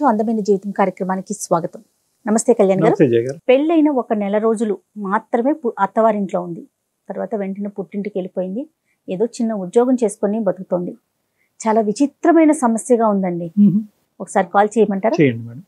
అందమైన జీవితం కార్యక్రమానికి స్వాగతం. నమస్తే కళ్యాణ్ గారు. పెళ్ళైన ఒక నెల రోజులు మాత్రమే అత్తవారింట్లో ఉంది. తర్వాత వెంటనే పుట్టింటికి వెళ్ళిపోయింది. ఏదో చిన్న ఉద్యోగం చేసుకొని బతుకుతోంది. చాలా విచిత్రమైన సమస్యగా ఉందండి. ఒకసారి కాల్ చేయమంటారా? చేయండి మేడం.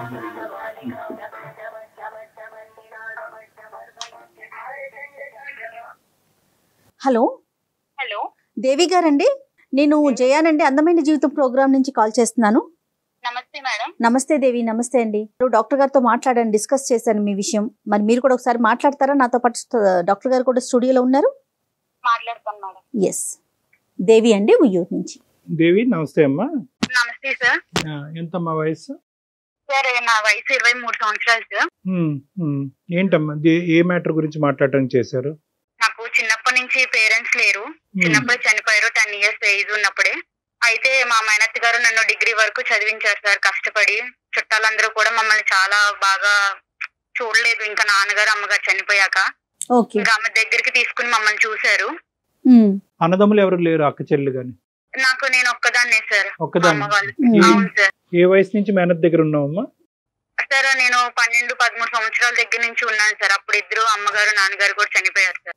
హలో హలో దేవి గారండి, నేను జయానండి, అందమైన జీవితం ప్రోగ్రామ్ నుంచి కాల్ చేస్తున్నాను. నమస్తే మేడం. నమస్తే దేవి. నమస్తే అండి. డాక్టర్ గారితో మాట్లాడాను, డిస్కస్ చేశాను మీ విషయం. మరి మీరు కూడా ఒకసారి మాట్లాడతారా? నాతో పాటు డాక్టర్ గారు కూడా స్టూడియోలో ఉన్నారు. మాట్లాడతాను మేడం. ఎస్, దేవి అండి, ఉయ్యూరు నుంచి. దేవి నమస్తే అమ్మా. నమస్తే సార్. ఎంతమ్మా వయసు? సార్ నా వయసు 23 సంవత్సరాలు సార్. ఏంటమ్మా ఏ మ్యాటర్ గురించి మాట్లాడడానికి చేశారు? నాకు చిన్నప్పటి నుంచి పేరెంట్స్ లేరు. చిన్నప్పుడు చనిపోయారు. 10 years ఏజ్ ఉన్నప్పుడే. అయితే మా మేనత్త గారు నన్ను డిగ్రీ వరకు చదివించారు సార్ కష్టపడి. చుట్టాలందరూ కూడా మమ్మల్ని చాలా బాగా చూడలేదు. ఇంకా నాన్నగారు అమ్మగారు చనిపోయాక ఇంకా అమ్మ దగ్గరికి తీసుకుని మమ్మల్ని చూశారు. అన్నదమ్ములు ఎవరు లేరు? అక్క చెల్లి గాని? నాకు నేను ఒక్కదాన్నే సార్. ఒక్కదాన్ని? అవును సార్. ఏ వయసు నుంచి మేనత్ దగ్గర ఉన్నావమ్మా? సార్ నేను 12-13 సంవత్సరాల దగ్గర నుంచి ఉన్నాను సార్. అప్పుడు ఇద్దరు అమ్మగారు నాన్నగారు కూడా చనిపోయారు సార్.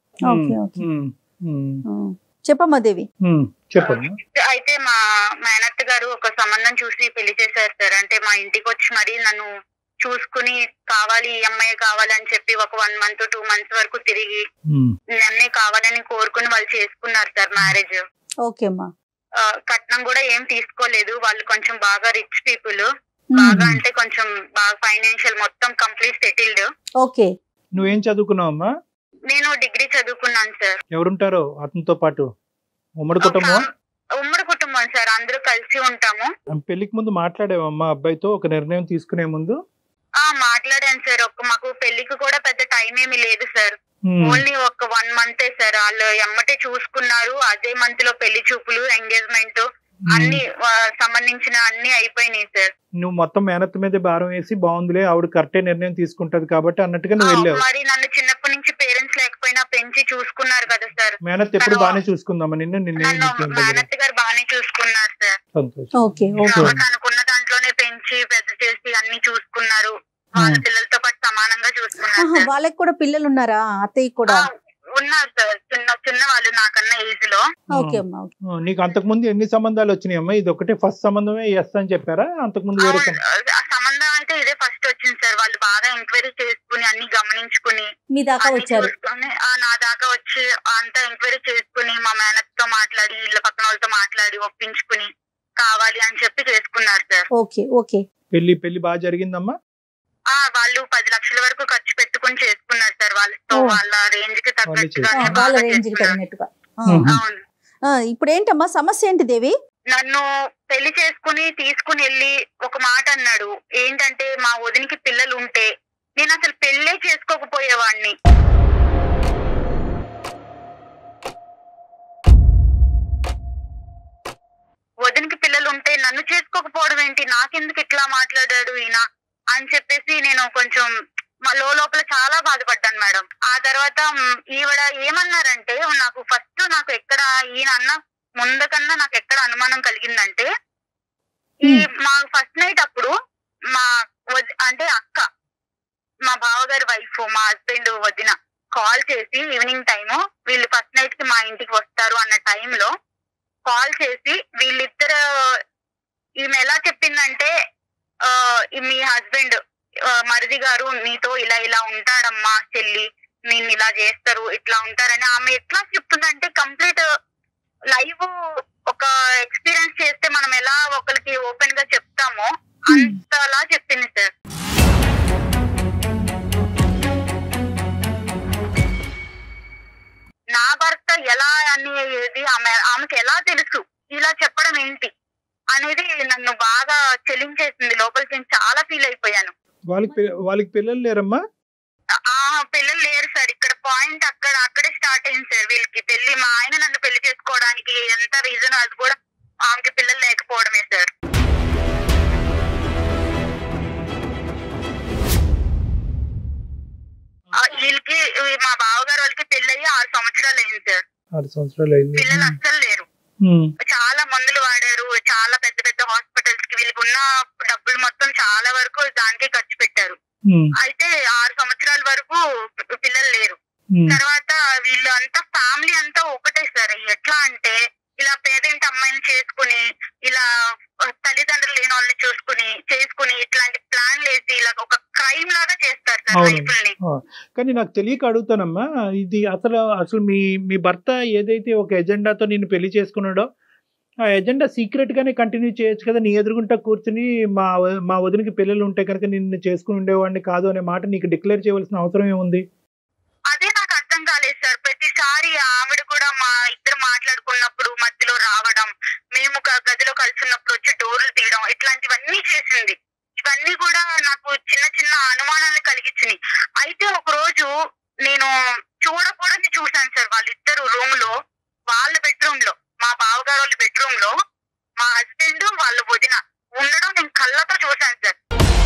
చెప్పమ్మా దేవి. చెప్పండి. అయితే మా మేనత్త గారు ఒక సంబంధం చూసి పెళ్లి చేశారు సార్. అంటే మా ఇంటికి వచ్చి మరి నన్ను చూసుకుని కావాలి, ఈ అమ్మాయి కావాలని చెప్పి ఒక 1 month 2 months వరకు తిరిగి నన్నే కావాలని కోరుకుని వాళ్ళు చేసుకున్నారు సార్ మ్యారేజ్. ఓకే అమ్మా. కట్నం కూడా ఏం తీసుకోలేదు. వాళ్ళు కొంచెం బాగా రిచ్ పీపుల్. బాగా అంటే కొంచెం బాగా ఫైనాన్షియల్ మొత్తం కంప్లీట్ సెటిల్డ్. ఓకే. నువ్వేం చదువుకున్నావమ్మా? నేను డిగ్రీ చదువుకున్నాను సార్. ఎవరుంటారో అతనితో పాటు? ఉమ్మడి కుటుంబం? ఉమ్మడి కుటుంబం సార్, అందరూ కలిసి ఉంటాము. పెళ్లికి ముందు మాట్లాడేవమ్మా అబ్బాయితో ఒక నిర్ణయం తీసుకునే ముందు? మాట్లాడాను సార్. మాకు పెళ్లికి కూడా పెద్ద టైం ఏమీ లేదు సార్. ఓన్లీ ఒక 1 month సార్. వాళ్ళు ఎమ్మటే చూసుకున్నారు. అదే మంత్ లో పెళ్లి చూపులు, ఎంగేజ్మెంట్ అన్ని సంబంధించిన అన్ని అయిపోయినాయి సార్. నువ్వు మొత్తం మేనత్ మీద భారం వేసి బాగుందిలే ఆవిడ కరెక్టే నిర్ణయం తీసుకుంటది కాబట్టి అన్నట్టుగా నువ్వు వెళ్ళావు. మరి నన్ను చిన్నప్పటి నుంచి పేరెంట్స్ లేకపోయినా పెంచి చూసుకున్నారు కదా సార్. మేనత్ ఎప్పుడు బాగానే చూసుకుందామా నిన్ను? మేనత్ గారు బాగానే చూసుకున్నారు సార్. తనకున్న దాంట్లోనే పెంచి పెద్ద చేసి అన్ని చూసుకున్నారు. వాళ్ళ పిల్లలతో పాటు సమానంగా చూసుకున్నారు. వాళ్ళకి కూడా పిల్లలు ఉన్నారా? అత్తయ్య కూడా ఉన్నారు సార్. చిన్న వాళ్ళు నాకన్నా ఏజ్ లో. నీకు అంతకు ముందు ఎన్ని సంబంధాలు వచ్చినాయి అమ్మా? ఇది ఒకటే ఫస్ట్ సంబంధమే ఎస్ అని చెప్పారా? అంతకు ముందు వేరే సంబంధం అయితే ఇదే ఫస్ట్ వచ్చింది సార్. వాళ్ళు బాగా ఎంక్వైరీ చేసుకుని అన్ని గమనించుకుని మీ దాకా వచ్చారు. నా దాకా వచ్చి అంతా ఎంక్వైరీ చేసుకుని మా మేనత్ తో మాట్లాడి ఇళ్ళ పక్కన వాళ్ళతో మాట్లాడి ఒప్పించుకుని కావాలి అని చెప్పి చేసుకున్నారు సార్. Okay okay. పెళ్లి బాగా జరిగిందమ్మా? వాళ్ళు 10 లక్షల వరకు ఖర్చు పెట్టుకుని చేసుకున్నారు సార్. వాళ్ళతో వాళ్ళ రేంజ్ కి తగ్గట్టుగా. అవును. ఇప్పుడు ఏంటమ్మా సమస్య ఏంటి దేవి? నన్ను పెళ్లి చేసుకుని తీసుకుని వెళ్ళి ఒక మాట అన్నాడు. ఏంటంటే మా వదినికి పిల్లలు ఉంటే నేను అసలు పెళ్లే చేసుకోకపోయేవాడిని. వదినికి పిల్లలు ఉంటే నన్ను చేసుకోకపోవడం ఏంటి, నాకెందుకు ఇట్లా మాట్లాడాడు ఈయన అని చెప్పేసి నేను కొంచెం లోపల చాలా బాధపడ్డాను మేడం. ఆ తర్వాత ఈవిడ ఏమన్నారంటే, నాకు ఎక్కడ ఈయన అన్న ముందు కన్నా నాకు ఎక్కడ అనుమానం కలిగిందంటే, మా ఫస్ట్ నైట్ అప్పుడు అంటే అక్క, మా బావగారి వైఫ్, మా హస్బెండ్ వదిన కాల్ చేసి ఈవినింగ్ టైము వీళ్ళు ఫస్ట్ నైట్ కి మా ఇంటికి వస్తారు అన్న టైంలో కాల్ చేసి వీళ్ళిద్దరు, ఈమె ఎలా చెప్పిందంటే, మీ హస్బెండ్ మరిది గారు నీతో ఇలా ఉంటాడమ్మా చెల్లి, నిన్ను ఇలా చేస్తారు, ఇట్లా ఉంటారని ఆమె ఎట్లా చెప్తుందంటే కంప్లీట్ లైవ్ ఒక ఎక్స్పీరియన్స్ చేస్తే మనం ఎలా ఒకరికి ఓపెన్ గా చెప్తామో అంతలా చెప్పింది సార్. నా భర్త ఎలా అనేది ఆమెకి ఎలా తెలుసు, ఇలా చెప్పడం ఏంటి అనేది నన్ను బాగా చెలించేసింది. లోపలికి నేను చాలా ఫీల్ అయిపోయాను. వాళ్ళకి పిల్లలు లేరమ్మా? పిల్లలు లేరు సార్. ఇక్కడ పాయింట్ అక్కడే స్టార్ట్ అయింది సార్. వీళ్ళకి పెళ్లి, మా ఆయన నన్ను పెళ్లి చేసుకోవడానికి ఎంత రీజన్ అది కూడా ఆమెకి పిల్లలు లేకపోవడమే సార్. వీళ్ళకి మా బావగారు వాళ్ళకి పెళ్లి అయ్యి 6 సంవత్సరాలు అయింది సార్. 6 సంవత్సరాలు అయింది. పిల్లలు అస్సలు లేరు. చాలా మందులు వాడారు, చాలా పెద్ద పెద్ద హాస్పిటల్స్ కి వీళ్ళకి ఉన్న డబ్బులు మొత్తం చాలా వరకు దానికే ఖర్చు పెట్టారు. అయితే 6 సంవత్సరాల వరకు పిల్లలు లేరు. తర్వాత వీళ్ళు అంతా ఫ్యామిలీ అంతా ఒకటే సార్. ఎట్లా అంటే ఇలా పేదింటి అమ్మాయిని చేసుకుని, ఇలా తల్లిదండ్రులు లేని వాళ్ళని చేసుకుని ఇట్లాంటి ప్లాన్ వేసి ఇలా ఒక క్రైమ్ లాగా చేస్తారు సార్ లైఫ్ని. కానీ నాకు తెలియక అడుగుతానమ్మా, ఇది అసలు మీ భర్త ఏదైతే ఒక ఎజెండాతో నిన్ను పెళ్లి చేసుకున్నాడో ఆ ఎజెండా సీక్రెట్ గానే కంటిన్యూ చేయొచ్చు కదా. నీ ఎదురుగుంటా కూర్చుని మా వదినకి పిల్లలు ఉంటే కనుక నిన్ను చేసుకుని ఉండేవాడిని కాదు అనే మాట నీకు డిక్లేర్ చేయవలసిన అవసరం ఏముంది? అదే నాకు అర్థం కాలేదు సార్. ప్రతిసారి ఆవిడ కూడా మా ఇద్దరు మాట్లాడుకున్నప్పుడు మధ్యలో రావడం, మేము గదిలో కలిసి ఉన్నప్పుడు వచ్చి డోర్లు తీయడం, ఇట్లాంటివన్నీ చేసింది. ఇవన్నీ కూడా నాకు చిన్న చిన్న అనుమానాలను కలిగించినాయి. అయితే ఒక రోజు నేను చూడకూడని చూశాను సార్. వాళ్ళిద్దరు రూమ్ లో, వాళ్ళ బెడ్రూమ్ లో, మా బావగారు వాళ్ళ బెడ్రూమ్ లో మా హస్బెండ్ వాళ్ళ వదిన ఉండడం నేను కళ్ళతో చూశాను సార్.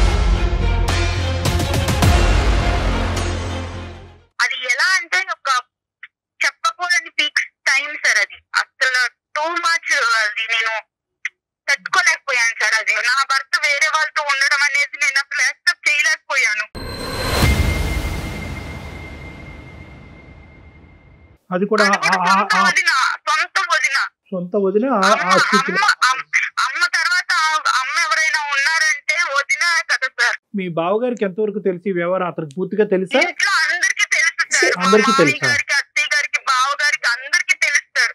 అది ఎలా అంటే ఒక చెప్పకూడని పీక్ టైం సార్. అది అసలు టూ మచ్. అది నేను తట్టుకోలేకపోయాను సార్. అది నా భర్త వేరే వాళ్ళతో ఉండడం అనేది నేను అసలు యాక్సెప్ట్ చేయలేకపోయాను. అది కూడా సొంత వదిన. అమ్మ తర్వాత అమ్మ ఎవరైనా ఉన్నారంటే వదిన కదా సార్. మీ బావగారికి ఎంతవరకు తెలిసి వ్యవహారం అతనికి పూర్తిగా తెలుసా? ఇంట్లో అందరికీ తెలుసు సార్. అందరికీ తెలుసా? గారికి, అత్తయ్య గారికి, బావగారికి అందరికీ తెలుసు సార్.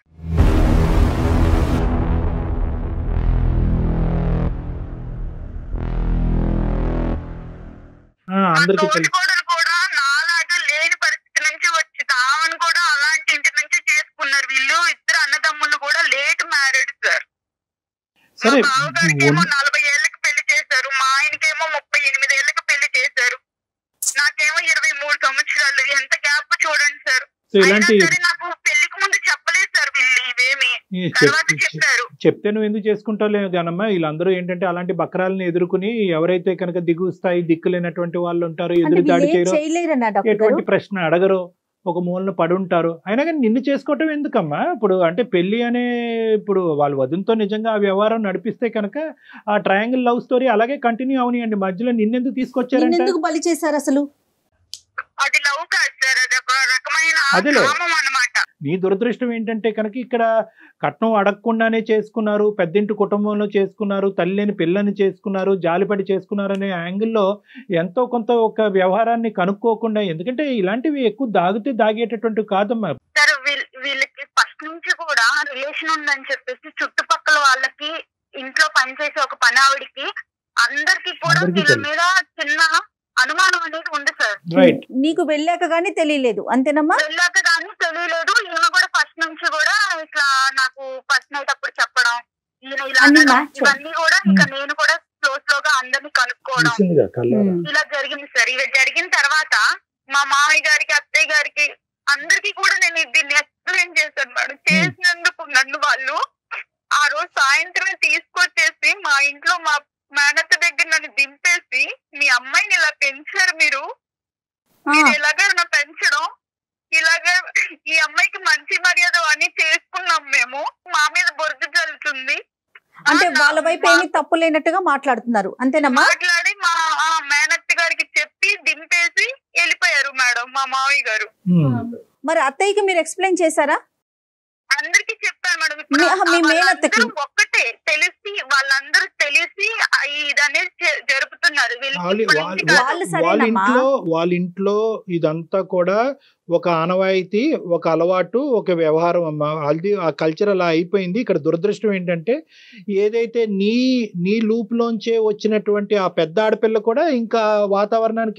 అందరికీ తెలుసు. కూడా నాలాగా లేని పరిస్థితి నుంచి వచ్చి తామను కూడా అలాంటి ఇంటి నుంచి చేసుకున్నారు. వీళ్ళు ఇద్దరు అన్నదమ్ములు కూడా లేట్ మ్యారేడ్ సార్. సరే, బావగారికేమో 40 ఏళ్ళకి పెళ్లి చేశారు, మా ఆయనకేమో 38 ఏళ్ళకి పెళ్లి చేశారు, నాకేమో 23 సంవత్సరాలు. ఎంత గ్యాప్ చూడండి సార్. నాకు పెళ్లికి ముందు చెప్పలేదు సార్ వీళ్ళు ఇవేమి, తర్వాత చెప్పారు. చెప్తే నువ్వు ఎందుకు చేసుకుంటావు గానమ్మా? వీళ్ళందరూ ఏంటంటే అలాంటి బక్రాలని ఎదుర్కొని ఎవరైతే కనుక దిగు స్థాయి దిక్కులేనటువంటి వాళ్ళు ఉంటారో, ఎదురు దాడి చేయరు, ఎటువంటి ప్రశ్న అడగరు, ఒక మూలన పడి ఉంటారు. అయినా కానీ నిన్ను చేసుకోవటం ఎందుకమ్మా? ఇప్పుడు అంటే పెళ్లి అనే ఇప్పుడు వాళ్ళ వదినతో నిజంగా ఆ వ్యవహారం నడిపిస్తే కనుక ఆ ట్రయాంగిల్ లవ్ స్టోరీ అలాగే కంటిన్యూ అవనియండి. మధ్యలో నిన్నెందుకు తీసుకొచ్చారంటే ఎందుకు బలి చేశారు అసలు? అది లవ్ కాదు సార్, అది ఒక రకమైన కామం అన్నమాట. నీ దురదృష్టం ఏంటంటే కనుక ఇక్కడ కట్నం అడగకుండానే చేసుకున్నారు, పెద్దింటి కుటుంబంలో చేసుకున్నారు, తల్లిని పిల్లని చేసుకున్నారు, జాలిపడి చేసుకున్నారు అనే యాంగిల్లో ఎంతో కొంత ఒక వ్యవహారాన్ని కనుక్కోకుండా, ఎందుకంటే ఇలాంటివి ఎక్కువ దాగేటటువంటి కాదమ్మా. సార్ వీళ్ళకి ఫస్ట్ నుంచి కూడా రిలేషన్ ఉందని చెప్పేసి చుట్టుపక్కల వాళ్ళకి, ఇంట్లో పనిచేసే ఒక పని ఆవిడికి, అందరికి కూడా వీళ్ళ మీద చిన్న అనుమానం అనేది ఉంది సార్. నీకు వెళ్ళాక గానీ తెలియలేదు అంతేనమ్మా? వెళ్ళాక గానీ తెలియలేదు. ఈయన కూడా ఫస్ట్ నుంచి కూడా ఇట్లా నాకు ఫస్ట్ నైట్ అప్పుడు చెప్పడం, ఈయన ఇలా ఇవన్నీ కూడా ఇక నేను కూడా స్లోగా అందరినీ కనుక్కోవడం ఇలా జరిగింది సార్. ఇవి జరిగిన తర్వాత మా మామయ్య గారికి, అత్తయ్య గారికి అందరికి కూడా నేను దీన్ని ఎక్స్ప్లెయిన్ చేశాను మేడం. చేసినందుకు నన్ను వాళ్ళు ఆ రోజు సాయంత్రమే తీసుకొచ్చేసి మా ఇంట్లో మా మేనత్త దగ్గర నన్ను దింపేసి, మీ అమ్మాయిని ఇలా పెంచారు మీరు ఇలాగే పెంచడం, ఇలాగే ఈ అమ్మాయికి మంచి మర్యాద అని చేసుకున్నాం మేము, మా మీద బొరుగు జల్లుతుంది అంటే వాళ్ళ వైపు ఏమీ తప్పు లేనట్టుగా మాట్లాడుతున్నారు అంతేనమ్మా? మాట్లాడి మా మేనత్త గారికి చెప్పి దింపేసి వెళ్ళిపోయారు మేడం మా మామయ్య గారు. మరి అత్తయ్యకి మీరు ఎక్స్ప్లెయిన్ చేశారా? అందరికి చెప్పాను మేడం. ఇప్పుడు ఒక్కటే తెలిసి వాళ్ళందరూ తెలిసి ఇదనేది జరుపుతున్నారు. వాళ్ళ ఇంట్లో ఇదంతా కూడా ఒక ఆనవాయితీ, ఒక అలవాటు, ఒక వ్యవహారం అమ్మా. అది ఆ కల్చర్ అలా అయిపోయింది. ఇక్కడ దురదృష్టం ఏంటంటే ఏదైతే నీ లూప్ లోంచే వచ్చినటువంటి ఆ పెద్ద ఆడపిల్ల కూడా ఇంకా వాతావరణానికి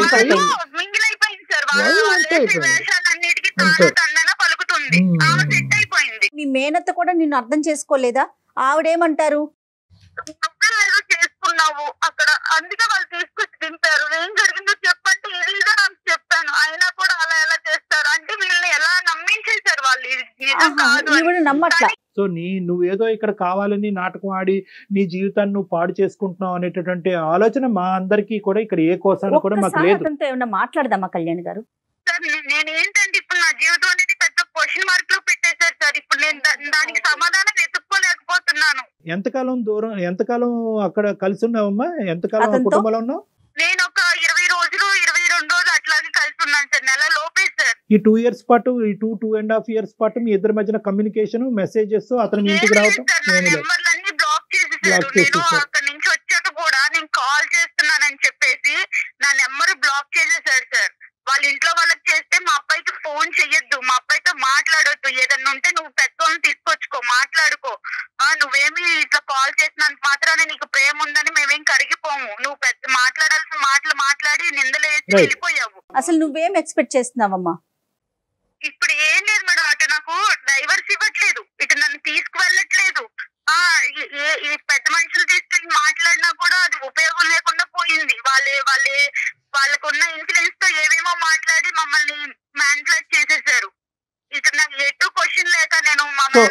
మీ మేనత్త కూడా నిన్ను అర్థం చేసుకోలేదా? ఆవిడేమంటారు? చేసుకున్నావు అక్కడ, అందుకే వాళ్ళు తీసుకొచ్చి దింపారు. ఏం జరిగిందో చెప్పంటే ఇదిగా నాకు చెప్పాను. అయినా కూడా అలా ఎలా చేస్తారు అంటే వీళ్ళని ఎలా నమ్మించేశారు వాళ్ళు. నమ్మట్లా. సో నువ్వేదో ఇక్కడ కావాలని నాటకం ఆడి నీ జీవితాన్ని నువ్వు పాడు చేసుకుంటున్నావు అనేటటువంటి ఆలోచన మా అందరికీ కూడా ఇక్కడ ఏ కోసాన కూడా మాకు లేదు. ఏమన్నా మాట్లాడదామా కళ్యాణ్ గారు? సార్ నేను ఏంటంటే ఇప్పుడు నా జీవితం అనేది పెద్ద క్వశ్చన్ మార్క్ లో పెట్టేశారు. చేశారు సార్. ఇప్పుడు నేను దానికి సమాధానం వెతుక్కోలేకపోతున్నాను. ఎంతకాలం అక్కడ కలిసి ఉన్నావమ్మా? ఎంతకాలం కుటుంబంలో ఉన్నావు? నేను ఒక 20 రోజులు 22 రోజులు అట్లాగే కలిసి ఉన్నాను సార్. నెల లోపే సార్. ఈ 2 years పాటు, ఈ 2.5 years పాటు మీ ఇద్దరి మధ్యన కమ్యూనికేషన్, మెసేజెస్, అతను ఇంటికి రావటం నెంబర్లన్నీ బ్లాక్ చేసేసారు. నేను అక్కడి నుంచి వచ్చాక కూడా నేను కాల్ చేస్తున్నానని చెప్పేసి నా నెంబర్ బ్లాక్ చేసేసారు సార్. వాళ్ళ ఇంట్లో వాళ్ళకి చేస్తే మా అబ్బాయికి ఫోన్ చెయ్యొద్దు, మా అబ్బాయితో మాట్లాడొద్దు, ఏదన్నా ఉంటే నువ్వు పెద్దోళ్ళని తీసుకొచ్చుకో, మాట్లాడుకో, నువ్వేమి ఇట్లా కాల్ చేసినంత మాత్రాన్ని నీకు ప్రేమ ఉందని మేమేం కరిగిపోము, నువ్వు పెద్ద మాట్లాడాల్సిన మాటలు మాట్లాడి నిందలేసి వెళ్ళిపోయావు. అసలు నువ్వేం ఎక్స్పెక్ట్ చేస్తున్నావమ్మా? ఇప్పుడు ఏం లేదు మేడం, అటు నాకు డైవర్స్ ఇవ్వట్లేదు, ఇటు నన్ను తీసుకువెళ్ళట్లేదు. ఈ పెద్ద మనుషులు తీసుకెళ్ళి మాట్లాడినా కూడా అది ఉపయోగం లేకుండా పోయింది. వాళ్ళకున్న ఇన్ఫ్లుయెన్స్ తో ఏమేమో మాట్లాడి మమ్మల్ని మ్యానిపులేట్ చేసేసారు. ఇక్కడ నాకు ఎటు క్వశ్చన్ లేక నేను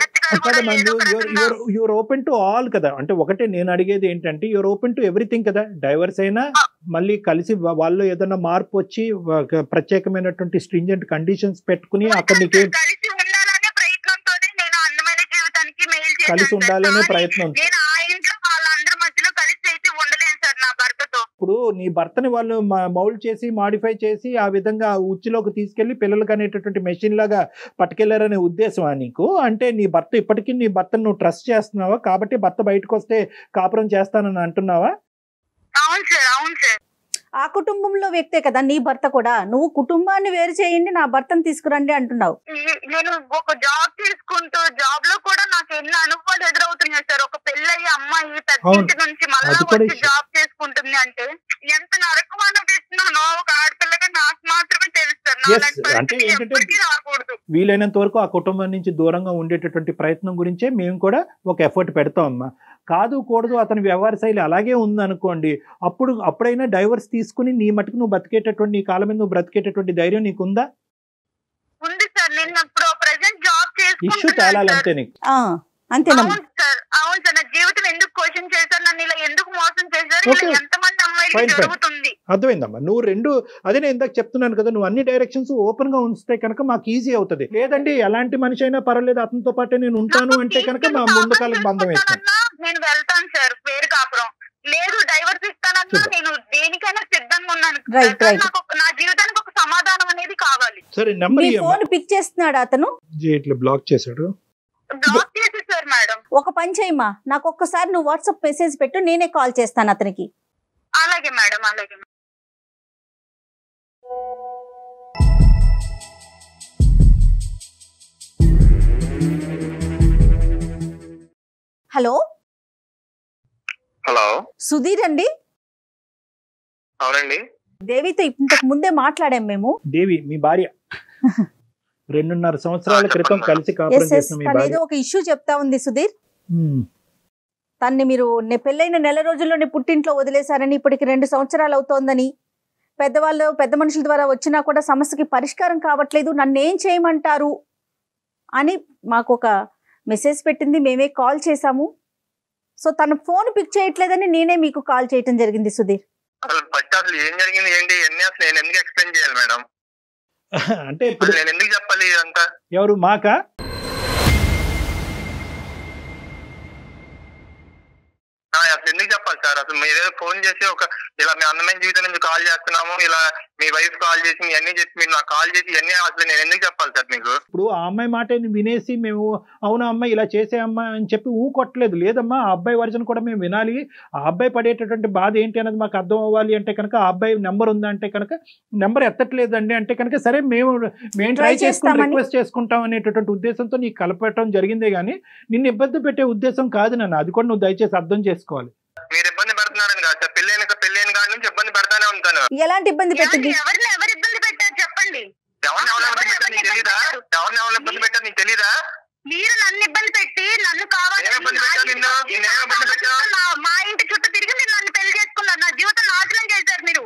యూర్ ఓపెన్ టు ఆల్ కదా. అంటే ఒకటే నేను అడిగేది ఏంటంటే, యూర్ ఓపెన్ టు ఎవ్రీథింగ్ కదా. డైవర్స్ అయినా మళ్ళీ కలిసి వాళ్ళు ఏదైనా మార్పు వచ్చి ప్రత్యేకమైనటువంటి స్ట్రింజెంట్ కండిషన్స్ పెట్టుకుని అక్కడ నీకేం కలిసి ఉండాలనే ప్రయత్నంతోనే నేను అందమైన జీవితానికి మెయిల్ చేశాను. కలిసి ఉండాలనే ప్రయత్నం. నేను ఆ ఇంట్లో వాళ్ళందరి మధ్యలో కలిసి అయితే ఉండలేను సార్ నా భర్తతో. ఇప్పుడు నీ భర్తని వాళ్ళు మౌల్డ్ చేసి, మాడిఫై చేసి, ఆ విధంగా ఉచ్చులోకి తీసుకెళ్లి పిల్లలకు అనేటటువంటి మెషిన్ లాగా పట్టుకెళ్లారనే ఉద్దేశమా నీకు? అంటే నీ భర్త ఇప్పటికీ నీ భర్తను నువ్వు ట్రస్ట్ చేస్తున్నావా? కాబట్టి భర్త బయటకు వస్తే కాపురం చేస్తానని అంటున్నావా? అవును సార్, అవును సార్. ఆ కుటుంబంలో వ్యక్తే కదా నీ భర్త కూడా. నువ్వు కుటుంబాన్ని వేరు చేయండి, నా భర్తను తీసుకురండి అంటున్నావు. నేను ఒక జాబ్ తీసుకుంటూ జాబ్ లో కూడా నాకు ఎన్ని అనుభవాలు ఎదురవుతున్నాయి సార్. ఒక పెళ్ళయ్యి అమ్మాయి పెద్ద నుంచి మళ్ళా వచ్చి జాబ్ చేసుకుంటుంది అంటే ఎంత నరకం అనిపిస్తున్నానో ఒక ఆడపిల్లగా నాకు మాత్రమే తెలుస్తుంది. రాకూడదు. వీలైనంత వరకు ఆ కుటుంబం నుంచి దూరంగా ఉండేటటువంటి ప్రయత్నం గురించే మేము కూడా ఒక ఎఫర్ట్ పెడతాం అమ్మా. కాదు కూడదు అతని వ్యవహార శైలి అలాగే ఉందనుకోండి, అప్పుడైనా డైవర్స్ తీసుకుని నీ మటుకు నువ్వు బతికేటటువంటి, నీ కాలం మీద నువ్వు బ్రతికేటటువంటి ధైర్యం నీకుందా? ఉంది సార్. నేను ఇప్పుడు ప్రెజెంట్ జాబ్ ఇష్యూ తేలాలంతే నీకు. అంతేనమ్మా. అవును సార్. నా జీవితం ఎందుకు క్వశ్చన్ చేశారు, నన్ను ఇలా ఎందుకు మోసం చేశారు, ఇలా ఎంతమంది అమ్మాయిలు జరుగుతుంది. అర్థమైందమ్మా. నువ్వు అదే నేను ఇందాక చెప్తున్నాను కదా, నువ్వు అన్ని డైరెక్షన్స్ ఓపెన్ గా ఉంచితే కనుక మాకు ఈజీ అవుతుంది. లేదండి ఎలాంటి మనిషి అయినా పర్వాలేదు అతనితో పాటే నేను ఉంటాను అంటే కనుక మా ముందు కాలం బంధం వేస్తాను. నేను వెళ్తాను సార్ వేరు కాపురం. లేదు డైవర్స్ ఇస్తానన్నా నేను దేనికైనా సిద్ధంగా ఉన్నాను. నా జీవితానికి ఒక సమాధానం అనేది కావాలి. సరే నెంబర్ ఫోన్ పిక్ చేస్తున్నాడు అతను, బ్లాక్ చేశాడు. బ్లాక్ చేసేసారు మేడం. ఒక పని చేయమ్మా, నాకు ఒక్కసారి నువ్వు వాట్సాప్ మెసేజ్ పెట్టు, నేనే కాల్ చేస్తాను అతనికి. అలాగే మేడం, అలాగే. హలో హలో, సుధీర్ అండి? అవునండి. దేవితో ఇంతకు ముందే మాట్లాడాం మేము. దేవి మీ భార్య 2.5 సంవత్సరాల క్రితం కలిసి కాపురం చేసిన మీ భార్య. ఒక ఇష్యూ చెప్తా ఉంది సుధీర్. తన్ని మీరు పెళ్ళైన నెల రోజుల్లోనే పుట్టింట్లో వదిలేశారని, ఇప్పటికి 2 సంవత్సరాలు అవుతోందని, పెద్ద మనుషుల ద్వారా వచ్చినా కూడా సమస్యకి పరిష్కారం కావట్లేదు, నన్ను ఏం చేయమంటారు అని మాకు ఒక మెసేజ్ పెట్టింది. మేమే కాల్ చేశాము. సో తన ఫోన్ పిక్ చేయట్లేదని నేనే మీకు కాల్ చేయటం జరిగింది సుధీర్. అసలు ఏం జరిగింది ఏంటి అసలు నేను ఎందుకు ఎక్స్ప్లెయిన్ చేయాలి మేడం? అంటే ఇప్పుడు నేను ఎందుకు చెప్పాలి ఇదంతా? ఎవరు మాకా? అసలు ఎందుకు చెప్పాలి సార్? అసలు మీరేదో ఫోన్ చేసి ఇలా మీ అందమైన జీవితం నుంచి కాల్ చేస్తున్నాము, ఇలా మీ వైఫ్ కాల్ చేసి మీ అన్ని చెప్పి మీరు నాకు కాల్ చేసి ఇవన్నీ అసలు నేను ఎందుకు చెప్పాలి సార్ మీకు? ఇప్పుడు ఆ అమ్మాయి మాట వినేసి మేము అవునా అమ్మాయి ఇలా చేసే అమ్మాయి అని చెప్పి కొట్టలేదు. లేదమ్మా, ఆ అబ్బాయి వర్జన్ కూడా మేము వినాలి. ఆ అబ్బాయి పడేటటువంటి బాధ ఏంటి అనేది మాకు అర్థం అవ్వాలి. అంటే కనుక ఆ అబ్బాయి నెంబర్ ఉందంటే కనుక నెంబర్ ఎత్తట్లేదండి అంటే కనుక సరే మేము ట్రై చేసుకుని రిక్వెస్ట్ చేసుకుంటాం అనేటటువంటి ఉద్దేశంతో నీకు కలపటం జరిగిందే కానీ నిన్ను ఇబ్బంది పెట్టే ఉద్దేశం కాదు నాన్న. అది కూడా నువ్వు దయచేసి అర్థం చేసుకోవాలి. మీరు ఇబ్బంది పెడుతున్నారని కాదు సార్, పెళ్ళైన కాడి నుంచి ఇబ్బంది పెడతానే ఉంటాను. ఎలాంటి ఇబ్బంది పెట్టింది? ఎవరు ఇబ్బంది పెట్టారు చెప్పండి. ఎవరిని ఇబ్బంది పెట్టారు నీకు తెలీదా? ఎవరిని ఇబ్బంది పెట్టారు నీకు తెలీదా? మీరు నన్ను ఇబ్బంది పెట్టి నన్ను కావాలి మా ఇంటి చుట్టూ తిరిగి మీరు నన్ను పెళ్లి చేసుకున్నారు. నా జీవితం నాశనం చేశారు మీరు.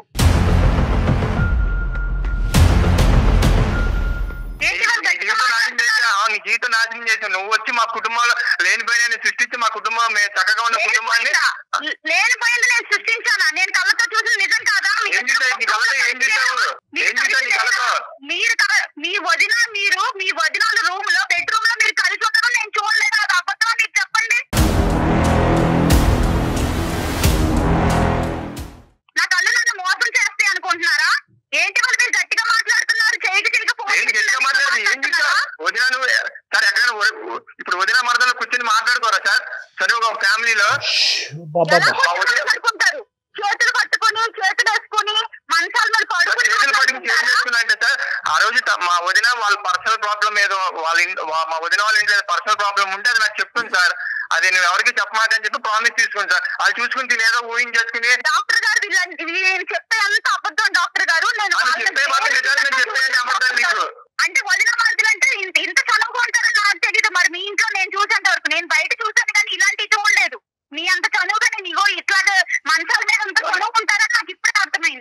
నీ జీవితం నాశనం చేసావు. నువ్వు వచ్చి మా కుటుంబంలో లేనిపోయిన సృష్టించి మా కుటుంబం చక్కగా ఉన్న కుటుంబాన్ని లేనిపోయింది నేను సృష్టించానా? నేను కళ్ళతో చూసిన నిజం కాదా? మీ వదిన మీ వదినాలు రూమ్ లో బెడ్రూమ్ లో మీరు సరే ఒక ఫ్యామిలీలో పడుకుంటారు, చేతులు పట్టుకుని చేతులు వేసుకుని మంచాల మీద చేతులు పట్టుకుని చేతులు వేసుకున్నా అంటే సార్ ఆ రోజు మా వదిన వాళ్ళ పర్సనల్ ప్రాబ్లం ఏదో మా వదిన వాళ్ళ ఇంట్లో పర్సనల్ ప్రాబ్లం ఉంటే అది నాకు చెప్తుంది సార్. అది నువ్వు ఎవరికి చెప్పమాకని చెప్పి ప్రామిస్ తీసుకుని సార్. అది చూసుకుని తినేదో ఊహించేసుకుని డాక్టర్ గారు చెప్పే అంత అబద్ధం డాక్టర్ గారు. నేను చెప్పేయండి అబద్ధం నీకు అంటే వదిన మార్కులు అంటే ఇంత చనువుగా ఉంటారని నాకు తెలియదు. మరి మీ ఇంట్లో నేను చూసేంత వరకు, నేను బయట చూసాను కానీ ఇలాంటివి చూడలేదు. మీ అంత చనువుగా నేను ఇగో ఇట్లాగా మంచాల మీద అంత చనువుకుంటారని నాకు ఇప్పుడే అర్థమైంది.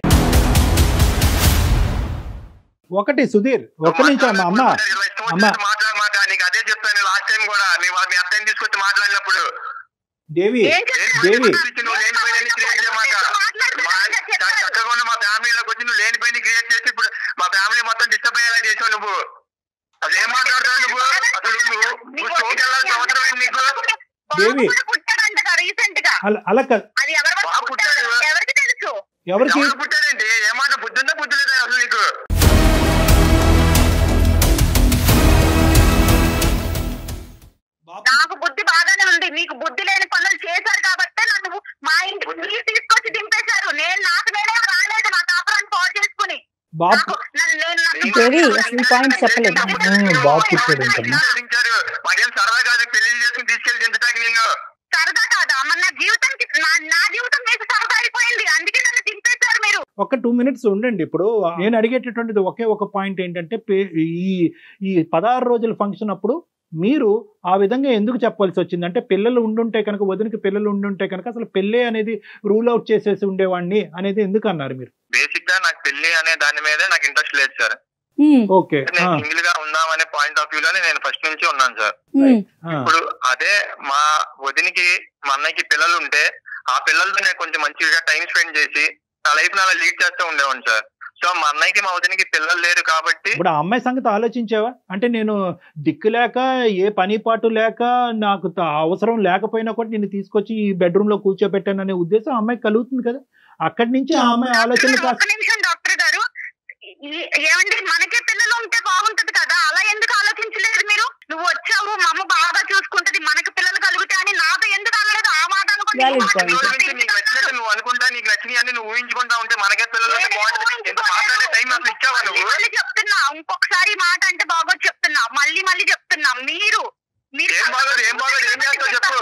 ఒకటి సుధీర్, ఒక్క నిమిషం అమ్మ మాట్లాడమాక, నీకు అదే చెప్పాను లాస్ట్ టైం కూడా. మీ అత్తని తీసుకొచ్చి మాట్లాడినప్పుడు దేవి నువ్వు లేనిపోయిన క్రియేట్ చేయమాక. చక్కగా ఉన్న మా ఫ్యామిలీలోకి వచ్చి నువ్వు లేనిపోయిన క్రియేట్ చేసి ఇప్పుడు మా ఫ్యామిలీ మొత్తం డిస్టర్బ్ అయ్యేలా చేసావు నువ్వు. అసలు ఏం మాట్లాడుతున్నావు నువ్వు? అసలు నువ్వు షోకి వెళ్ళాల్సిన అవసరం ఏంటి నీకు? దేవి రీసెంట్ గా అలా అది ఎవరికి తెలుసు? ఎవరికి పుట్టాడండి? ఏమాట బుద్ధి ఉందా బుద్ధి లేదా అసలు నీకు? నాకు బుద్ధి బాగానే ఉంది, మీకు బుద్ధి లేని పనులు చేశారు కాబట్టి నన్ను మా ఇంటికి మీరు తీసుకొచ్చి దింపేశారు. నాకు నేనే రాలేదు నా కాపురాన్ని పాడు చేసుకుని. మాకేం సరదా కాదు పెళ్లి చేసుకుని తీసుకెళ్లి దించడానికి నిన్ను. సరదా కాదా? మరి నా జీవితం మీకు సరదా అయిపోయింది, అందుకే నన్ను దింపేశారు మీరు. ఒక 2 minutes ఉండండి. ఇప్పుడు నేను అడిగేటటువంటిది ఒకే ఒక పాయింట్ ఏంటంటే ఈ 16 రోజుల ఫంక్షన్ అప్పుడు మీరు ఆ విధంగా ఎందుకు చెప్పాల్సి వచ్చింది? అంటే పిల్లలు ఉండుంటే కనుక, వదినకి పిల్లలు ఉండుంటే కనుక అసలు పెళ్ళి అనేది రూల్ అవుట్ చేసేసి ఉండేవాడిని అనేది ఎందుకు అన్నారు మీరు? బేసిక్ గా నాకు పెళ్లి అనే దాని మీదే నాకు ఇంట్రెస్ట్ లేదు సార్. ఓకే, నేను సింగిల్ గా ఉందామనే పాయింట్ ఆఫ్ వ్యూ లోనే నేను ఫస్ట్ నుంచి ఉన్నాను సార్. ఇప్పుడు అదే మా వదినికి మా అన్నయ్యకి పిల్లలు ఉంటే ఆ పిల్లలతో నేను కొంచెం మంచిగా టైం స్పెండ్ చేసి నా లైఫ్ అలా లీడ్ చేస్తూ ఉండేవాడిని సార్. సో మా అన్నయ్యకి మా వదినికి పిల్లలు లేరు కాబట్టి. ఇప్పుడు ఆ అమ్మాయి సంగతి ఆలోచించావా? అంటే నేను దిక్కు లేక, ఏ పని పాటు లేక, నాకు అవసరం లేకపోయినా కూడా నేను తీసుకొచ్చి ఈ బెడ్రూమ్ లో కూర్చోబెట్టాను అనే ఉద్దేశం ఆ అమ్మాయి కలుగుతుంది కదా. అక్కడి నుంచి ఆ అమ్మాయి ఆలోచన. డాక్టర్ గారు ఏమంటే మనకే పిల్లలు ఉంటే బాగుంటది కదా, అలా ఎందుకు ఆలోచించలేదు మీరు? నువ్వు వచ్చావు మా అమ్మ బాగా చూసుకుంటది, మనకు పిల్లలు కలుగుతాయి అని నాతో ఎందుకు అనలేదు? ఆ మాట అనుకుంటే నువ్వు అనుకుంటా నీకు నచ్చినవి అని నువ్వు ఊహించుకుంటా ఉంటే మనకే పిల్లలు మాట్లాడే టైం అసలు ఇచ్చావా నువ్వు? చెప్తున్నా, ఇంకొకసారి మాట అంటే బాగోదు చెప్తున్నా, మళ్ళీ చెప్తున్నా. మీరు ఏం బాగోదు ఏం చేస్తావు చెప్పు.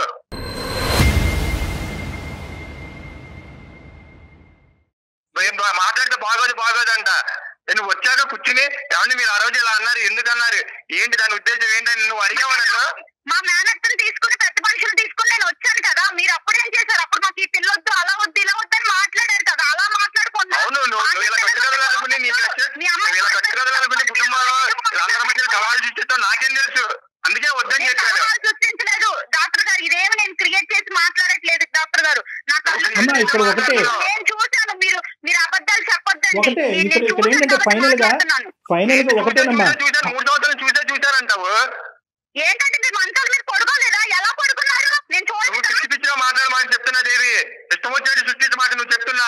మాట్లాడితే బాగోదు అంట. నువ్వు వచ్చాక కూర్చుని ఏమంటే మీరు ఆ రోజు ఇలా అన్నారు, ఎందుకు అన్నారు, ఏంటి దాని ఉద్దేశం ఏంటని నువ్వు అడిగావా నన్ను? మా మేనత్తను తీసుకుని పెద్ద మనుషులు తీసుకుని నేను వచ్చాను కదా, మీరు అప్పుడు ఏం చేశారు? అప్పుడు మాకు ఈ పిల్లొద్దు, అలా వద్దు, ఇలా వద్దు అని మాట్లాడారు కదా, అలా మాట్లాడుకున్నా. అవును, నువ్వు ఇలా కట్టుకోవాలనుకుని కుటుంబంలో అందరి మధ్య సవాళ్ళు సృష్టిస్తావు నాకేం తెలుసు, అందుకే వద్దని చెప్పాను. సృష్టించలేదు డాక్టర్ గారు, ఇదేమి నేను క్రియేట్ చేసి మాట్లాడట్లేదు డాక్టర్ గారు. నేను చూసాను, మీరు అబద్ధాలు చెప్పొద్దండి. ఒకటే ఇక్కడ ఏంటంటే ఫైనల్ గా ఒకటేనమ్మా, 3 సంవత్సరాలు చూసారంటావు. ఏంటంటే మీరు మంచాల మీద పడుకోలేదా? ఎలా పడుకున్నారు? నేను పిచ్చి పిచ్చిగా మాట్లాడమని చెప్తున్నా దేవి, ఇష్టం వచ్చేది సృష్టించమాట నువ్వు చెప్తున్నా.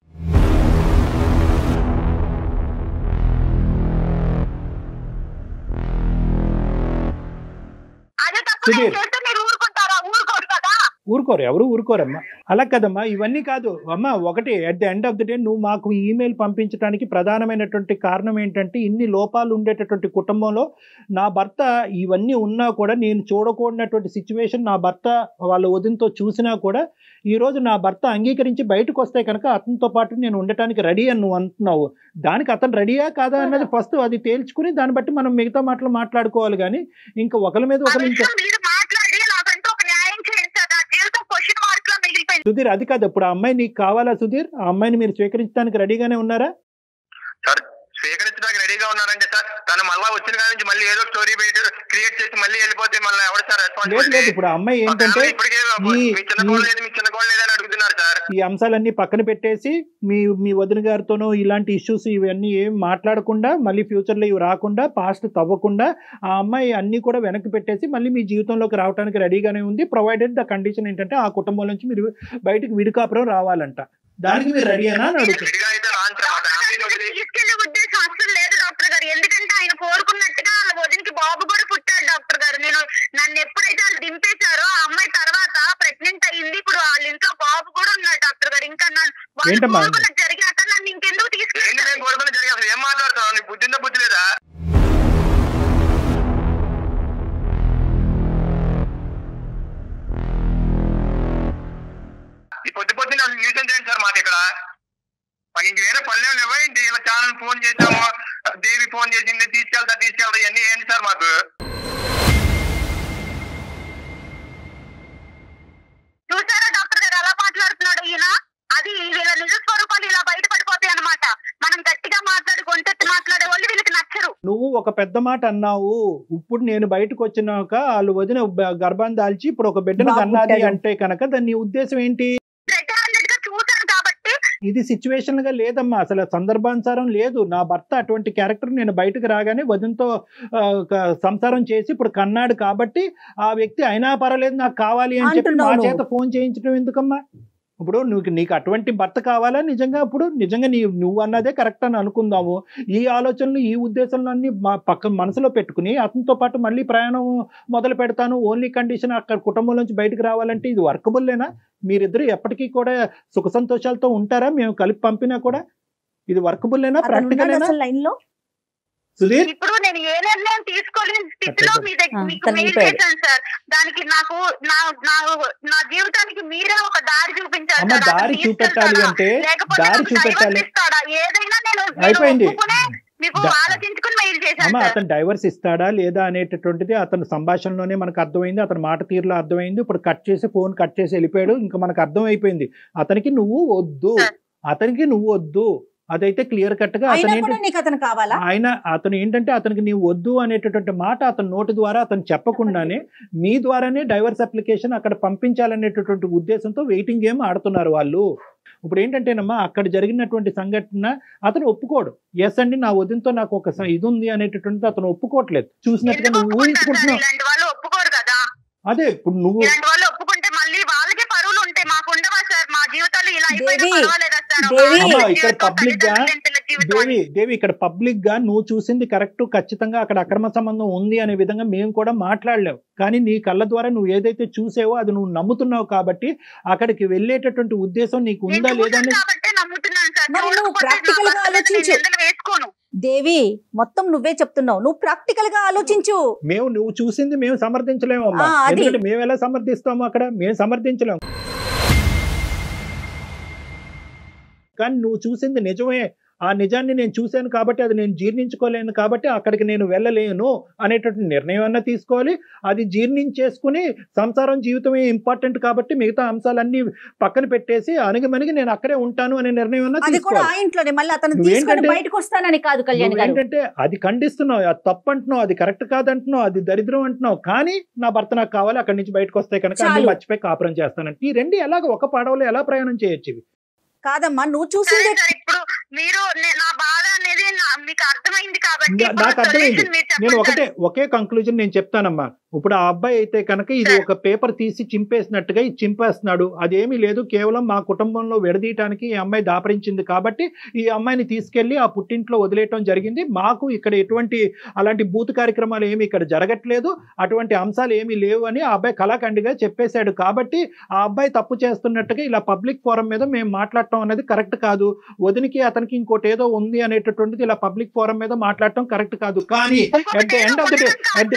అదే తప్పు చేస్తే మీరు ఊరుకుంటారా? ఊరుకోరు కదా. ఊరుకోరు, ఎవరు ఊరుకోరమ్మా. అలా కదమ్మా, ఇవన్నీ కాదు అమ్మా. ఒకటి at the end of the day నువ్వు మాకు ఈమెయిల్ పంపించడానికి ప్రధానమైనటువంటి కారణం ఏంటంటే, ఇన్ని లోపాలు ఉండేటటువంటి కుటుంబంలో నా భర్త ఇవన్నీ ఉన్నా కూడా నేను చూడకూడనటువంటి సిచ్యువేషన్ నా భర్త వాళ్ళ వదినతో చూసినా కూడా ఈరోజు నా భర్త అంగీకరించి బయటకు వస్తే కనుక అతనితో పాటు నేను ఉండటానికి రెడీ అని నువ్వు అంటున్నావు. దానికి అతను రెడీయా కాదా అన్నది ఫస్ట్ అది తేల్చుకుని దాన్ని బట్టి మనం మిగతా మాటలు మాట్లాడుకోవాలి. కానీ ఇంకా ఒకరి మీద ఒకరు ఇంకా సుధీర్ అది కాదు. ఇప్పుడు ఆ అమ్మాయి నీకు కావాలా సుధీర్? ఆ అమ్మాయిని మీరు స్వీకరించడానికి రెడీగానే ఉన్నారా? సార్ స్వీకరించడానికి రెడీగా ఉన్నారంటే సార్ తను మళ్ళీ వచ్చిన కాడి నుంచి మళ్ళీ ఏదో స్టోరీ క్రియేట్ చేసి మళ్ళీ వెళ్ళిపోతే మళ్ళీ ఎవరు సార్ రెస్పాన్స్? లేదు, ఇప్పుడు ఆ అమ్మాయి ఏంటంటే ఈ అంశాలన్నీ పక్కన పెట్టేసి మీ వదిన గారితోనూ ఇలాంటి ఇష్యూస్ ఇవన్నీ ఏం మాట్లాడకుండా, మళ్ళీ ఫ్యూచర్లో ఇవి రాకుండా, పాస్ట్ తవ్వకుండా ఆ అమ్మాయి అన్ని కూడా వెనక్కి పెట్టేసి మళ్ళీ మీ జీవితంలోకి రావడానికి రెడీగానే ఉంది. ప్రొవైడెడ్ ద కండిషన్ ఏంటంటే ఆ కుటుంబం నుంచి మీరు బయటకు విడికాపురం రావాలంట. దానికి మీరు రెడీ అయినా అని అడుగుతారు. తీసుకెళ్లే ఉద్దేశం అసలు లేదు డాక్టర్ గారు. ఎందుకంటే ఆయన కోరుకున్నట్టుగా వాళ్ళ వదినకి బాబు కూడా పుట్టాడు డాక్టర్ గారు. నేను నన్ను ఎప్పుడైతే వాళ్ళు దింపేశారో ఆ అమ్మాయి తర్వాత ప్రెగ్నెంట్ అయ్యింది. ఇప్పుడు వాళ్ళ ఇంట్లో బాబు కూడా ఉన్నాడు డాక్టర్ గారు. ఇంకా జరిగాక నన్ను ఇంకెందుకు తీసుకెళ్ళి ఏం మాట్లాడుతున్నావు? నీకు బుద్ధిందా బుద్ధి లేదా? పొద్దు పొద్దున్న న్యూసెన్స్ ఏంటి సార్ మాకు ఇక్కడ? మాకు ఇంక వేరే పనులు ఇవ్వండి. ఇలా ఛానల్ ఫోన్ చేసాము, దేవి ఫోన్ చేసింది, తీసుకెళ్తా ఇవన్నీ ఏంటి సార్ మాకు? చూసారా డాక్టర్ గారు ఎలా మాట్లాడుతున్నాడు ఈయన? అది వీళ్ళ నిజ స్వరూపాలు ఇలా బయటపడిపోతాయి అన్నమాట. మనం గట్టిగా మాట్లాడి కొంటెత్తి మాట్లాడే వాళ్ళు వీళ్ళకి నచ్చరు. నువ్వు ఒక పెద్ద మాట అన్నావు. ఇప్పుడు నేను బయటకు వచ్చినాక వాళ్ళు వదిన గర్భాన్ని దాల్చి ఇప్పుడు ఒక బిడ్డను కన్నది అంటే కనుక దాని ఉద్దేశం ఏంటి? చూసాను కాబట్టి ఇది సిచ్యువేషన్ గా లేదమ్మా, అసలు సందర్భానుసారం లేదు. నా భర్త అటువంటి క్యారెక్టర్ నేను బయటకు రాగానే వదినతో సంసారం చేసి ఇప్పుడు కన్నాడు కాబట్టి ఆ వ్యక్తి అయినా పర్వాలేదు నాకు కావాలి అని చెప్పి మా చేత ఫోన్ చేయించడం ఎందుకమ్మా? ఇప్పుడు నీకు అటువంటి భర్త కావాలా? నిజంగా నువ్వు అన్నదే కరెక్ట్ అని అనుకుందాము. ఈ ఆలోచనలు ఈ ఉద్దేశాలను అన్ని పక్క మనసులో పెట్టుకుని అతనితో పాటు మళ్ళీ ప్రయాణం మొదలు పెడతాను, ఓన్లీ కండిషన్ అక్కడ కుటుంబం నుంచి బయటకు రావాలంటే ఇది వర్కబుల్లేనా? మీరిద్దరు ఎప్పటికీ కూడా సుఖ సంతోషాలతో ఉంటారా? మేము కలిపి పంపినా కూడా ఇది వర్కబుల్లేనా? ప్రాక్టికలేనా? సుధీర్, ఇప్పుడు నేను ఏ నిర్ణయం తీసుకోలేని స్థితిలో మీ దగ్గర మీకు మెయిల్ చేశాను సార్. దానికి నాకు నా జీవితానికి మీరే ఒక దారి చూపించాలి. దారి చూపెట్టాలి అంటే దారి చూపెట్టాలి. ఏదైనా నేను అయిపోయింది. మీకు ఆలోచించుకుని మెయిల్ చేశాను. అతను డైవర్స్ ఇస్తాడా లేదా అనేటటువంటిది అతని సంభాషణలోనే మనకు అర్థమైంది, అతని మాట తీరులో అర్థమైంది. ఇప్పుడు ఫోన్ కట్ చేసి వెళ్ళిపోయాడు. ఇంకా మనకు అర్థం అయిపోయింది అతనికి నువ్వు వద్దు. అదైతే క్లియర్ కట్ గా అతను ఏంటంటే అతనికి నీవు వద్దు అనేటటువంటి మాట అతని నోటి ద్వారా అతను చెప్పకుండానే మీ ద్వారానే డైవర్స్ అప్లికేషన్ అక్కడ పంపించాలనేటటువంటి ఉద్దేశంతో వెయిటింగ్ గేమ్ ఆడుతున్నారు వాళ్ళు. ఇప్పుడు ఏంటంటేనమ్మా అక్కడ జరిగినటువంటి సంఘటన అతను ఒప్పుకోడు. ఎస్ అండి నా వదినతో నాకు ఒక ఇది ఉంది అనేటటువంటిది అతను ఒప్పుకోవట్లేదు. చూసినట్టుగా నువ్వు ఊహించుకుంటున్నావు. అదే ఇప్పుడు నువ్వు ఒప్పుకుంటే మళ్ళీ వాళ్ళకే పరువులు ఉంటాయి, మాకు ఉండవా సార్? మా జీవితాలు ఇలా ఇక్కడ పబ్లిక్ గా దేవి ఇక్కడ పబ్లిక్ గా నువ్వు చూసింది కరెక్ట్, ఖచ్చితంగా అక్కడ అక్రమ సంబంధం ఉంది అనే విధంగా మేము కూడా మాట్లాడలేవు. కానీ నీ కళ్ళ ద్వారా నువ్వు ఏదైతే చూసావో అది నువ్వు నమ్ముతున్నావు కాబట్టి అక్కడికి వెళ్ళేటటువంటి ఉద్దేశం నీకు ఉందా లేదా అని దేవి మొత్తం నువ్వే చెప్తున్నావు. నువ్వు ప్రాక్టికల్ గా ఆలోచించు. నువ్వు చూసింది మేము సమర్థించలేము అమ్మా. ఎందుకంటే మేము ఎలా సమర్థిస్తాము? అక్కడ మేము సమర్థించలేము. కానీ నువ్వు చూసింది నిజమే. ఆ నిజాన్ని నేను చూశాను కాబట్టి అది నేను జీర్ణించుకోలేను కాబట్టి అక్కడికి నేను వెళ్ళలేను అనేటటువంటి నిర్ణయం అన్నా తీసుకోవాలి. అది జీర్ణించేసుకుని సంసారం జీవితమే ఇంపార్టెంట్ కాబట్టి మిగతా అంశాలన్నీ పక్కన పెట్టేసి అణిగిమణిగి నేను అక్కడే ఉంటాను అనే నిర్ణయం అన్నా తీసుకోవాలి. ఏంటంటే అది ఖండిస్తున్నావు, అది తప్పు అంటున్నావు, అది కరెక్ట్ కాదంటున్నావు, అది దరిద్రం అంటున్నావు. కానీ నా భర్త నాకు కావాలి, అక్కడి నుంచి బయటకు వస్తే కనుక అన్ని మర్చిపోయి కాపురం చేస్తానంటే ఈ రెండు ఎలాగ ఒక పడవలో ఎలా ప్రయాణం చేయొచ్చు? ఇవి కాదమ్మా నువ్వు చూసింది. ఇప్పుడు మీరు నా బాధ అనేది మీకు అర్థమైంది కాబట్టి నాకు అర్థమైంది. నేను ఒకే కంక్లూజన్ నేను చెప్తానమ్మా. ఇప్పుడు ఆ అబ్బాయి అయితే కనుక ఇది ఒక పేపర్ తీసి చింపేసినట్టుగా ఇది చింపేస్తున్నాడు. అదేమీ లేదు, కేవలం మా కుటుంబంలో విడదీయటానికి ఈ అమ్మాయి దాపరించింది కాబట్టి ఈ అమ్మాయిని తీసుకెళ్లి ఆ పుట్టింట్లో వదిలేయటం జరిగింది. మాకు ఇక్కడ ఎటువంటి అలాంటి బూత్ కార్యక్రమాలు ఏమి ఇక్కడ జరగట్లేదు, అటువంటి అంశాలు ఏమీ లేవు అని ఆ అబ్బాయి కళాఖండిగా చెప్పేశాడు. కాబట్టి ఆ అబ్బాయి తప్పు చేస్తున్నట్టుగా ఇలా పబ్లిక్ ఫోరం మీద మేము మాట్లాడటం అనేది కరెక్ట్ కాదు. వదినికి అతనికి ఇంకోటి ఏదో ఉంది అనేటటువంటిది ఇలా పబ్లిక్ ఫోరం మీద మాట్లాడటం కరెక్ట్ కాదు. కానీ at the end of the day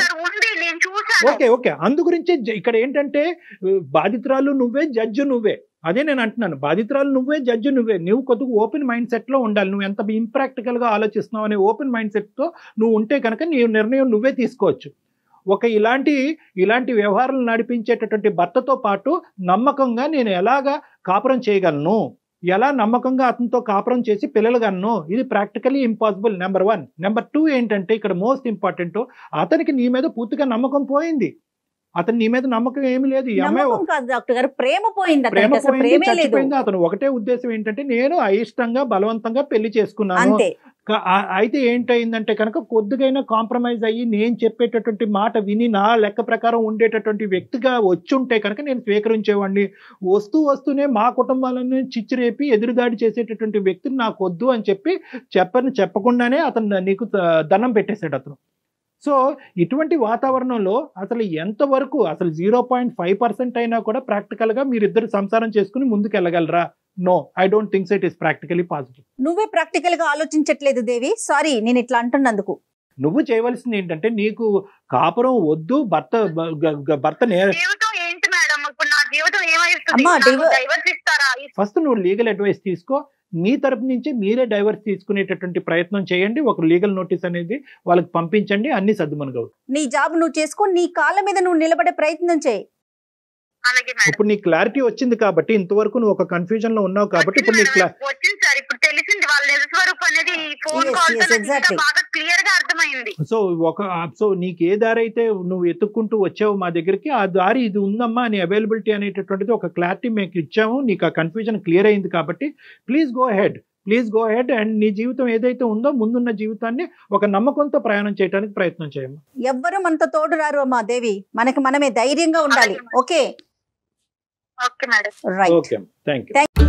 okay అందు గురించి ఇక్కడ ఏంటంటే బాధితురాలు నువ్వే, జడ్జి నువ్వే. అదే నేను అంటున్నాను, బాధితురాలు నువ్వే, జడ్జి నువ్వే. నువ్వు కొద్దిగా ఓపెన్ మైండ్ సెట్ లో ఉండాలి. నువ్వు ఎంత ఇంప్రాక్టికల్ గా ఆలోచిస్తున్నావు అనే ఓపెన్ మైండ్ సెట్ తో నువ్వు ఉంటే కనుక నీ నిర్ణయం నువ్వే తీసుకోవచ్చు. ఇలాంటి వ్యవహారాలు నడిపించేటటువంటి భర్తతో పాటు నమ్మకంగా నేను ఎలాగా కాపురం చేయగలను, ఎలా నమ్మకంగా అతనితో కాపురం చేసి పిల్లలు కన్ను, ఇది ప్రాక్టికలీ ఇంపాసిబుల్. నెంబర్ 1. నెంబర్ 2 ఏంటంటే ఇక్కడ మోస్ట్ ఇంపార్టెంట్, అతనికి నీ మీద పూర్తిగా నమ్మకం పోయింది. అతను నీ మీద నమ్మకం ఏమి లేదు. ఈ అమ్మాయి ప్రేమ పోయింది, చచ్చిపోయింది. అతను ఒకటే ఉద్దేశం ఏంటంటే నేను అయిష్టంగా బలవంతంగా పెళ్లి చేసుకున్నాను. అయితే ఏంటయిందంటే కనుక కొద్దిగైనా కాంప్రమైజ్ అయ్యి నేను చెప్పేటటువంటి మాట విని నా లెక్క ప్రకారం ఉండేటటువంటి వ్యక్తిగా వచ్చుంటే కనుక నేను స్వీకరించేవాడిని. వస్తూనే మా కుటుంబాలను చిచ్చిరేపి ఎదురుదాడి చేసేటటువంటి వ్యక్తిని నాకు వద్దు అని చెప్పి చెప్పకుండానే అతను నీకు దండం పెట్టేశాడు. అతను సో ఇటువంటి వాతావరణంలో అసలు ఎంతవరకు అసలు 0.5% అయినా కూడా ప్రాక్టికల్గా మీరిద్దరు సంసారం చేసుకుని ముందుకు వెళ్ళగలరా? No, I don't think it is practically possible. నువ్వే ప్రాక్టికల్గా ఆలోచించట్లేదు దేవి. సారీ నేను ఇట్లా అంటున్నందుకు. నువ్వు చేయవలసింది ఏంటంటే నీకు కాపురం వద్దు, భర్త ఫస్ట్ నువ్వు లీగల్ అడ్వైస్ తీసుకో. మీ తరపు నుంచి మీరే డైవర్స్ తీసుకునేటటువంటి ప్రయత్నం చేయండి. ఒక లీగల్ నోటీస్ అనేది వాళ్ళకి పంపించండి, అన్ని సర్దుమనుగా. నీ జాబ్ నువ్వు చేసుకో, నీ కాళ్ళ మీద నువ్వు నిలబడే ప్రయత్నం చేయి. ఇప్పుడు నీ క్లారిటీ వచ్చింది కాబట్టి, ఇంతవరకు నువ్వు ఒక కన్ఫ్యూజన్ లో ఉన్నావు కాబట్టి ఇప్పుడు నీకు సో నీకు ఏ దారి అయితే నువ్వు ఎత్తుక్కుంటూ వచ్చావు మా దగ్గరికి, ఆ దారి ఇది ఉందమ్మా అని అవైలబిలిటీ అనేటటువంటిది ఒక క్లారిటీ మీకు ఇచ్చాము. నీకు ఆ కన్ఫ్యూజన్ క్లియర్ అయింది కాబట్టి ప్లీజ్ గో హెడ్ అండ్ నీ జీవితం ఏదైతే ఉందో ముందున్న జీవితాన్ని ఒక నమ్మకంతో ప్రయాణం చేయడానికి ప్రయత్నం చేయమ్మా. ఎవ్వరు మనతో తోడు రారు అమ్మా దేవి, మనకి మనమే ధైర్యంగా ఉండాలి. Okay okay madam. Right. Okay, thank you.